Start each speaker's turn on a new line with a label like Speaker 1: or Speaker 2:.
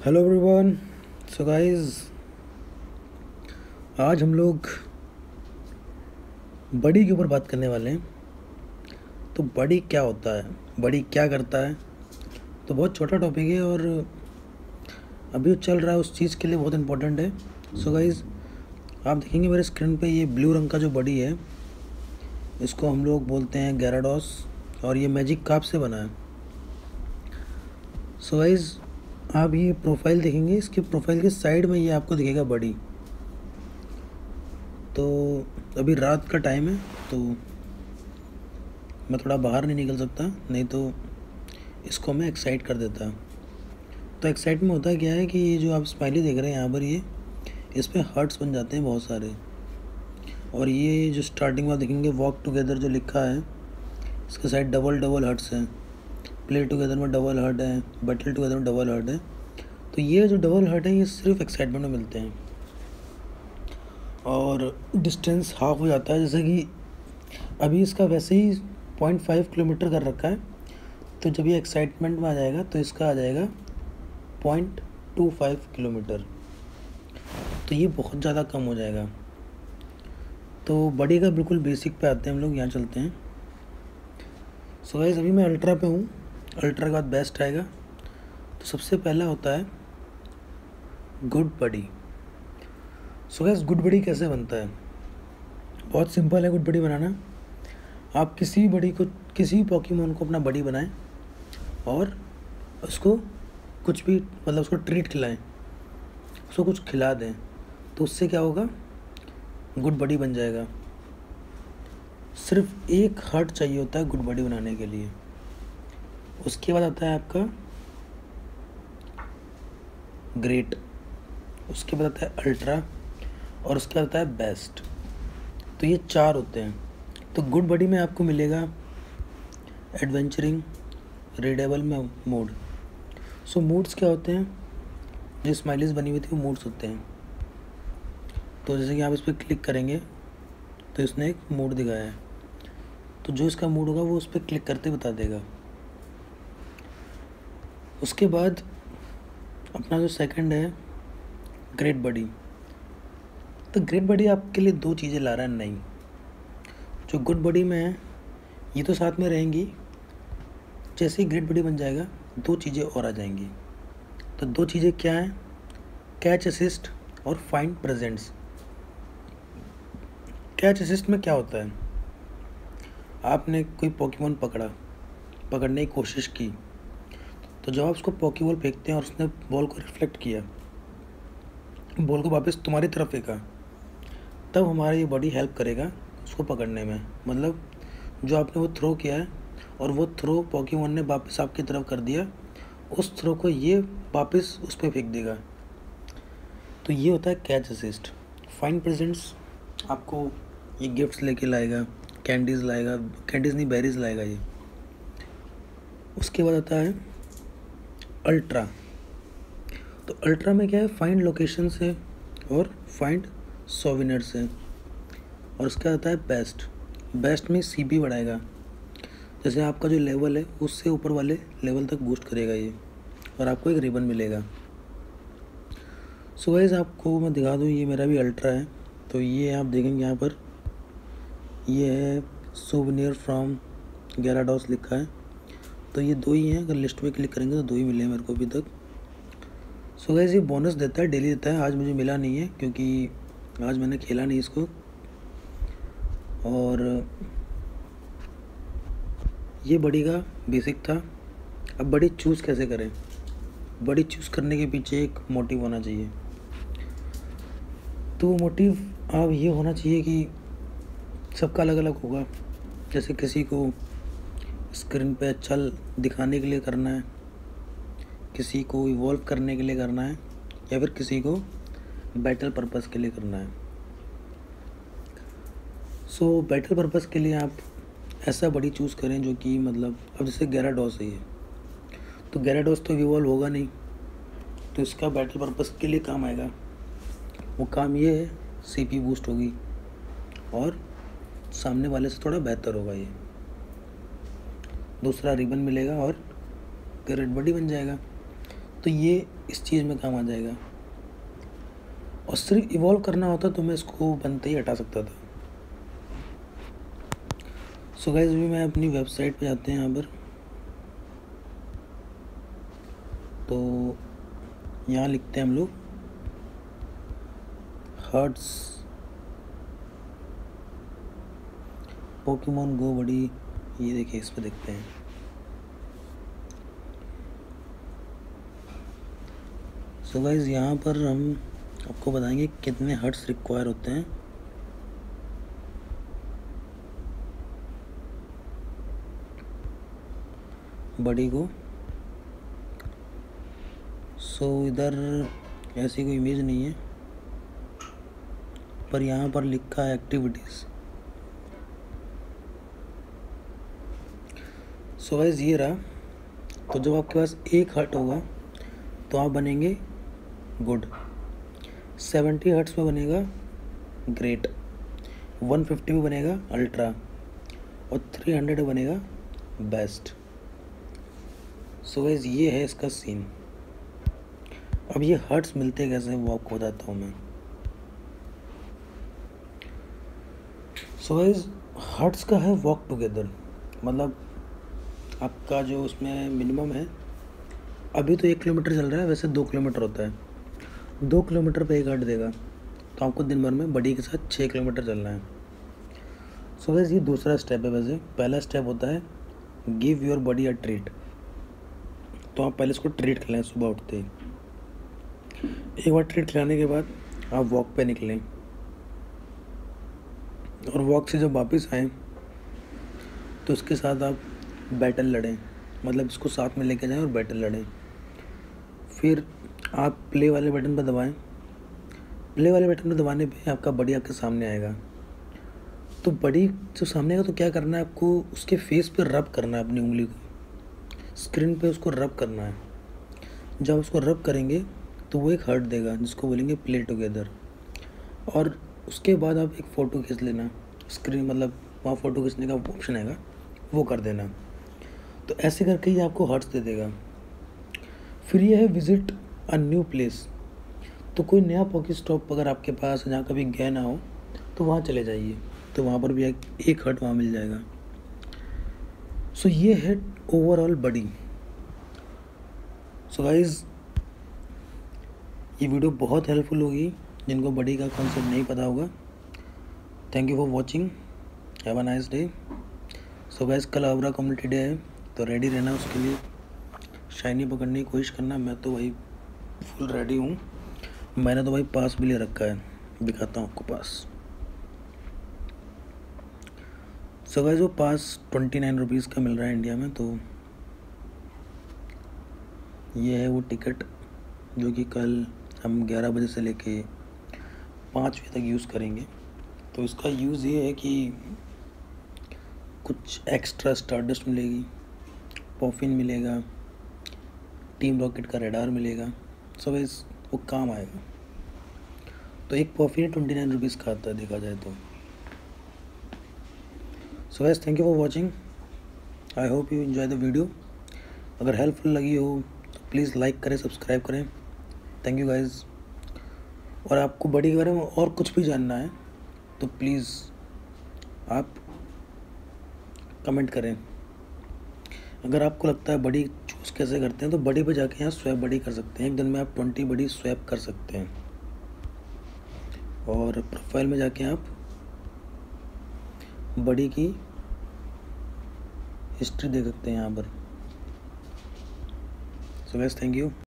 Speaker 1: Hello everyone. So guys, आज हम लोग बड़ी के ऊपर बात करने वाले हैं। तो बड़ी क्या होता है, बड़ी क्या करता है। तो बहुत छोटा टॉपिक है और अभी जो चल रहा है उस चीज़ के लिए बहुत इम्पोर्टेंट है। सो गाइस, आप देखेंगे मेरे स्क्रीन पे ये ब्लू रंग का जो बड़ी है, इसको हम लोग बोलते हैं गैराडोस और ये मैजिक कार्प से बना है। सो गाइस, आप ये प्रोफाइल देखेंगे, इसके प्रोफाइल के साइड में ये आपको दिखेगा बड़ी। तो अभी रात का टाइम है तो मैं थोड़ा बाहर नहीं निकल सकता, नहीं तो इसको मैं एक्साइट कर देता। तो एक्साइट में होता क्या है कि ये जो आप स्माइली देख रहे हैं यहाँ पर, ये इस पर हार्ट्स बन जाते हैं बहुत सारे। और ये जो स्टार्टिंग में आप देखेंगे वॉक टुगेदर जो लिखा है, इसके साइड डबल डबल हार्ट्स हैं। प्ले टुगेदर में डबल हार्ट है, बैटल टुगेदर में डबल हार्ट है। तो ये जो डबल हार्ट है ये सिर्फ एक्साइटमेंट में मिलते हैं और डिस्टेंस हाफ हो जाता है। जैसे कि अभी इसका वैसे ही 0.5 किलोमीटर कर रखा है, तो जब ये एक्साइटमेंट में आ जाएगा तो इसका आ जाएगा 0.25 किलोमीटर। तो ये बहुत ज़्यादा कम हो जाएगा। तो बड़ी का बिल्कुल बेसिक पे आते हैं हम लोग, यहाँ चलते हैं। सो गाइस, अभी मैं अल्ट्रा पे हूँ। अल्ट्रा के बाद बेस्ट आएगा। तो सबसे पहला होता है good buddy. So guys, good buddy कैसे बनता है? बहुत सिंपल है गुड बडी बनाना। आप किसी भी बड़ी को, किसी भी पॉकीमोन को अपना बडी बनाएं और उसको कुछ भी, मतलब उसको ट्रीट खिलाएं, उसको कुछ खिला दें, तो उससे क्या होगा, गुड बडी बन जाएगा। सिर्फ एक हार्ट चाहिए होता है गुड बडी बनाने के लिए। उसके बाद आता है आपका ग्रेट, उसके बाद आता है अल्ट्रा और उसके बाद आता है बेस्ट। तो ये चार होते हैं। तो गुड बडी में आपको मिलेगा एडवेंचरिंग, रीडेबल में मूड। सो मूड्स क्या होते हैं? जो स्माइलीज बनी हुई थी वो मूड्स होते हैं। तो जैसे कि आप इस पर क्लिक करेंगे तो इसने एक मूड दिखाया है, तो जो इसका मूड होगा वो उस पर क्लिक करते बता देगा। उसके बाद अपना जो सेकंड है ग्रेट बडी। तो ग्रेट बडी आपके लिए दो चीज़ें ला रहा है नहीं। जो गुड बडी में है ये तो साथ में रहेंगी, जैसे ही ग्रेट बडी बन जाएगा दो चीज़ें और आ जाएंगी। तो दो चीज़ें क्या हैं? कैच असिस्ट और फाइंड प्रेजेंट्स। कैच असिस्ट में क्या होता है? आपने कोई पॉकीमोन पकड़ने की कोशिश की, तो जब आप उसको पॉकीबॉल फेंकते हैं और उसने बॉल को रिफ्लेक्ट किया, बॉल को वापस तुम्हारी तरफ फेंका, तब हमारा ये बॉडी हेल्प करेगा उसको पकड़ने में। मतलब जो आपने वो थ्रो किया है और वो थ्रो पॉकीमोन ने वापस आपकी तरफ कर दिया, उस थ्रो को ये वापस उस पर फेंक देगा। तो ये होता है कैच असिस्ट। फाइन प्रेजेंट्स आपको ये गिफ्ट्स लेके लाएगा, कैंडीज़ लाएगा, कैंडीज़ नहीं बेरीज लाएगा ये। उसके बाद आता है अल्ट्रा। तो अल्ट्रा में क्या है? फाइंड लोकेशन से और फाइंड सोविनियर्स है। और उसका आता है बेस्ट। बेस्ट में सीपी बढ़ाएगा, जैसे आपका जो लेवल है उससे ऊपर वाले लेवल तक बूस्ट करेगा ये, और आपको एक रिबन मिलेगा। सो गाइस, आपको मैं दिखा दूँ, ये मेरा भी अल्ट्रा है। तो ये आप देखेंगे यहाँ पर ये है सोविनियर फ्रॉम गैराडोस लिखा है। तो ये दो ही हैं, अगर लिस्ट में क्लिक करेंगे तो दो ही मिले हैं मेरे को अभी तक। सो गाइस, ये बोनस देता है, डेली देता है। आज मुझे मिला नहीं है क्योंकि आज मैंने खेला नहीं इसको। और ये बड़ी का बेसिक था। अब बड़ी चूज़ कैसे करें? बड़ी चूज़ करने के पीछे एक मोटिव होना चाहिए। तो वो मोटिव अब ये होना चाहिए कि सबका अलग अलग होगा। जैसे किसी को स्क्रीन पे अच्छा दिखाने के लिए करना है, किसी को इवॉल्व करने के लिए करना है, या फिर किसी को बैटल पर्पस के लिए करना है। सो बैटल पर्पस के लिए आप ऐसा बड़ी चूज़ करें जो कि, मतलब अब जैसे गैराडोस है ये, तो गैराडोस तो इवॉल्व होगा नहीं, तो इसका बैटल पर्पस के लिए काम आएगा। वो काम ये है, सीपी बूस्ट होगी और सामने वाले से थोड़ा बेहतर होगा ये। दूसरा रिबन मिलेगा और ग्रेट बडी बन जाएगा। तो ये इस चीज़ में काम आ जाएगा। और सिर्फ इवॉल्व करना होता तो मैं इसको बनते ही हटा सकता था। सो गाइस अभी मैं अपनी वेबसाइट पे जाते हैं यहाँ पर। तो यहाँ लिखते हैं हम लोग हर्ट्स पोकेमॉन गो बड़ी। ये देखिए इस पे देखते हैं। सो गाइस यहाँ पर हम आपको बताएंगे कितने हर्ट्स रिक्वायर होते हैं। बड़ी को सो इधर ऐसी कोई इमेज नहीं है, पर यहाँ पर लिखा है एक्टिविटीज़। सो गाइस ये रहा। तो जब आपके पास एक हर्ट होगा तो आप बनेंगे गुड, 70 हर्ट्स में बनेगा ग्रेट, 150 में बनेगा अल्ट्रा और 300 में बनेगा बेस्ट। सो गाइस ये है इसका सीन। अब ये हर्ट्स मिलते कैसे वो आपको बताता हूँ मैं। सो गाइस हर्ट्स का है वॉक टुगेदर, मतलब आपका जो उसमें मिनिमम है, अभी तो 1 किलोमीटर चल रहा है, वैसे 2 किलोमीटर होता है। 2 किलोमीटर पे एक हर्ट देगा तो आपको दिन भर में बड़ी के साथ 6 किलोमीटर चलना है। सो गाइस ये दूसरा स्टेप है। वैसे पहला स्टेप होता है give your body a treat. तो आप पहले इसको ट्रीट खिलाएं सुबह उठते ही। एक बार ट्रीट खिलाने के बाद आप वॉक पे निकलें और वॉक से जब वापस आएँ तो उसके साथ आप बैटल लड़ें, मतलब इसको साथ में लेके जाएं और बैटल लड़ें। फिर आप प्ले वाले बटन पर दबाएं। प्ले वाले बटन पर दबाने पे आपका बड़ी आपके सामने आएगा। तो बड़ी जो सामने आएगा तो क्या करना है आपको, उसके फेस पे रब करना है अपनी उंगली को, स्क्रीन पे उसको रब करना है। जब उसको रब करेंगे तो वो एक हर्ट देगा जिसको बोलेंगे प्ले टुगेदर। और उसके बाद आप एक फ़ोटो खींच लेना स्क्रीन, मतलब वहाँ फ़ोटो खींचने का ऑप्शन आएगा, वो कर देना। तो ऐसे करके ही आपको हर्ट्स दे देगा। फिर ये है विजिट अ न्यू प्लेस। तो कोई नया पॉकी स्टॉप अगर आपके पास जहाँ कभी गए ना हो तो वहाँ चले जाइए, तो वहाँ पर भी एक हर्ट वहाँ मिल जाएगा। सो ये है ओवरऑल बडी। सो गाइज ये वीडियो बहुत हेल्पफुल होगी जिनको बडी का कॉन्सेप्ट नहीं पता होगा। Thank you for watching, have a nice day. So guys कल आबरा कम्युनिटी डे है तो रेडी रहना उसके लिए, शाइनी पकड़ने की कोशिश करना। मैं तो भाई फुल रेडी हूँ। मैंने तो भाई पास भी ले रखा है, दिखाता हूँ आपको पास। सो गाइस वो पास 29 रुपीज़ का मिल रहा है इंडिया में। तो ये है वो टिकट जो कि कल हम 11 बजे से लेके 5 बजे तक यूज़ करेंगे। तो इसका यूज़ ये है कि कुछ एक्स्ट्रा स्टारडस्ट मिलेगी, पॉफिन मिलेगा, टीम रॉकेट का रेडार मिलेगा। सो गाइस वो काम आएगा। तो एक पॉफिन 29 रुपीज़ का आता है देखा जाए तो। So guys thank you for watching, I hope you enjoy the video. अगर हेल्पफुल लगी हो तो प्लीज़ लाइक करें, सब्सक्राइब करें। Thank you guys. और आपको बड़ी के बारे में और कुछ भी जानना है तो प्लीज़ आप कमेंट करें। अगर आपको लगता है बड़ी चूज़ कैसे करते हैं तो बड़ी पे जाके यहाँ स्वैप बड़ी कर सकते हैं। एक दिन में आप 20 बड़ी स्वैप कर सकते हैं। और प्रोफाइल में जाके आप बड़ी की हिस्ट्री देख सकते हैं यहाँ पर। So guys thank you.